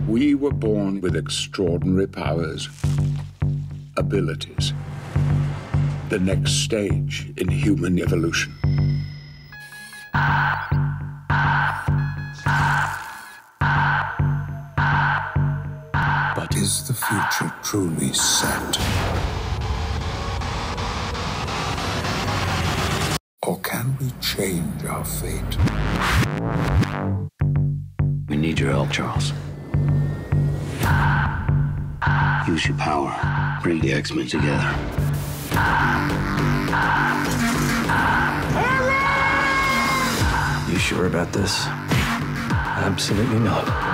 We were born with extraordinary powers, abilities, the next stage in human evolution. But is the future truly set? Or can we change our fate? We need your help, Charles. Use your power. Bring the X-Men together. You sure about this? Absolutely not.